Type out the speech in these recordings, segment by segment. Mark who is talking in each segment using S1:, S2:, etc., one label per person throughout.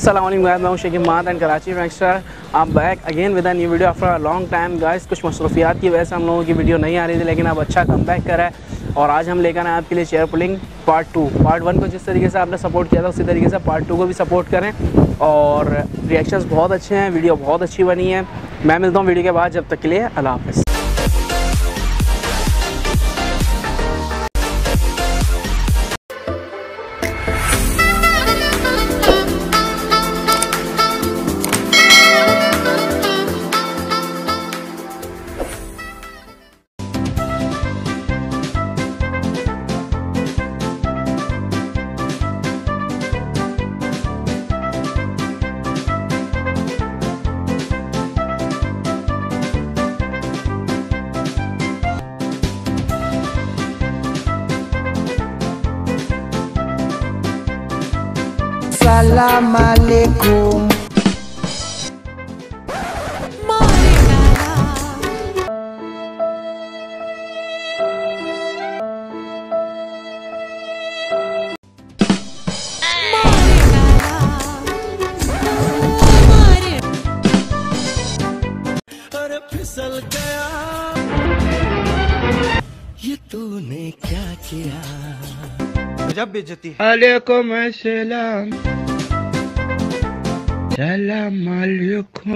S1: अस्सलाम वालेकुम गाइस, मैं हूं शेख माद एंड कराची प्रैंकस्टर। आप back again with a new video after a long time guys. कुछ मसरूफियात की वजह से हम लोगों की वीडियो नहीं आ रही थी, लेकिन अब अच्छा कम बैक करा है और आज हम लेकर आए आपके लिए चेयर पुलिंग पार्ट 2। पार्ट 1 को जिस तरीके से आपने सपोर्ट किया था उसी तरीके से पार्ट 2 को भी सपोर्ट करें। और रिएक्शंस बहुत अच्छे हैं, वीडियो बहुत अच्छी बनी है। मैं मिलता हूँ वीडियो के बाद, जब तक के लिए अल्लाह हाफ़िज़।
S2: Salam alaikum.
S3: अरे फिसल गया, ये तूने क्या किया? जब बेइज्जती।
S4: अलैकुम अस्सलाम, सलाम अलैकुम।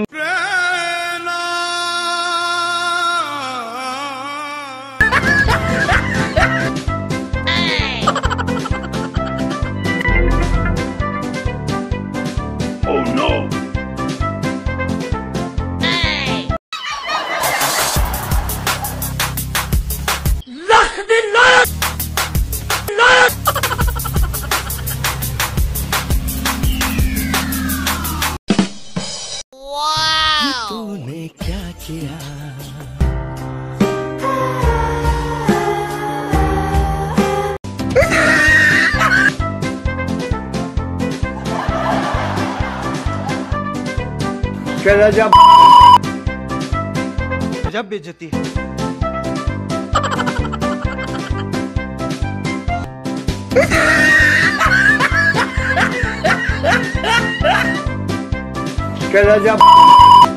S3: Oh no! तूने क्या किया?
S4: चला जा
S3: जब बेइज्जती।
S4: चला जा।